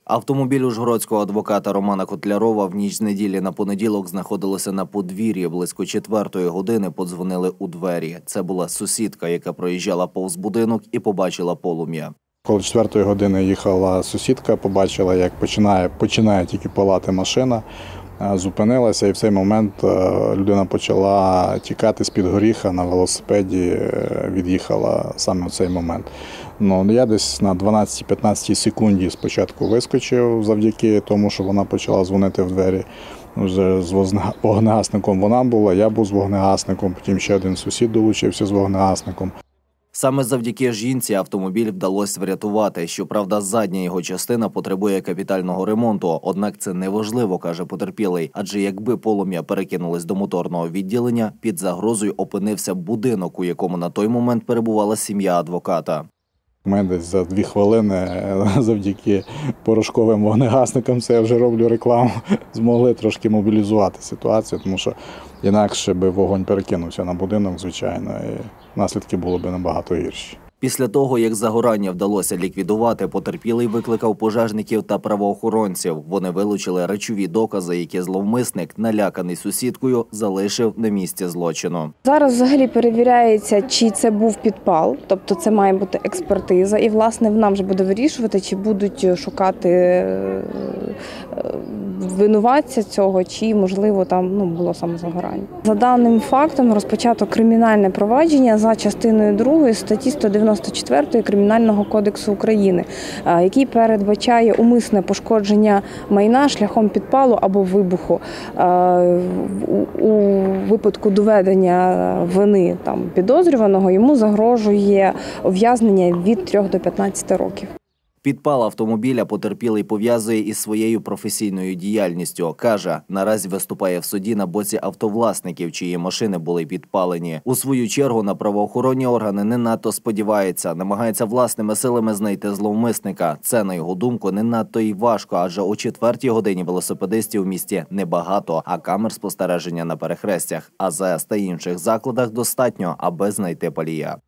Автомобіль ужгородського адвоката Романа Котлярова в ніч з неділі на понеділок знаходилося на подвір'ї. Близько 4-ї години подзвонили у двері. Це була сусідка, яка проїжджала повз будинок і побачила полум'я. Коли 4-ї години їхала сусідка, побачила, як починає тільки палати машина, зупинилася, і в цей момент людина почала тікати з-під горіха на велосипеді, від'їхала саме в цей момент. Я десь на 12-15 секунді спочатку вискочив завдяки тому, що вона почала дзвонити в двері. Вже з вогнегасником вона була, я був з вогнегасником, потім ще один сусід долучився з вогнегасником. Саме завдяки жінці автомобіль вдалося врятувати. Щоправда, задня його частина потребує капітального ремонту. Однак це неважливо, каже потерпілий. Адже якби полум'я перекинулось до моторного відділення, під загрозою опинився будинок, у якому на той момент перебувала сім'я адвоката. Ми десь за 2 хвилини завдяки порошковим вогнегасникам, це я вже роблю рекламу, змогли трошки мобілізувати ситуацію, тому що інакше би вогонь перекинувся на будинок, звичайно, і наслідки були б набагато гірші. Після того, як загорання вдалося ліквідувати, потерпілий викликав пожежників та правоохоронців. Вони вилучили речові докази, які зловмисник, наляканий сусідкою, залишив на місці злочину. Зараз взагалі перевіряється, чи це був підпал, тобто це має бути експертиза. І, власне, нам вже буде вирішувати, чи будуть шукати винуватця цього, чи, можливо, там було самозагорання. За даним фактом розпочато кримінальне провадження за частиною 2 статті 194 Кримінального кодексу України, який передбачає умисне пошкодження майна шляхом підпалу або вибуху. У випадку доведення вини підозрюваного йому загрожує ув'язнення від 3 до 15 років. Підпал автомобіля потерпілий пов'язує із своєю професійною діяльністю. Каже, наразі виступає в суді на боці автовласників, чиї машини були підпалені. У свою чергу на правоохоронні органи не надто сподівається, намагається власними силами знайти зловмисника. Це, на його думку, не надто й важко, адже о 4-й годині велосипедистів в місті небагато, а камер спостереження на перехрестях, АЗС та інших закладах достатньо, аби знайти палія.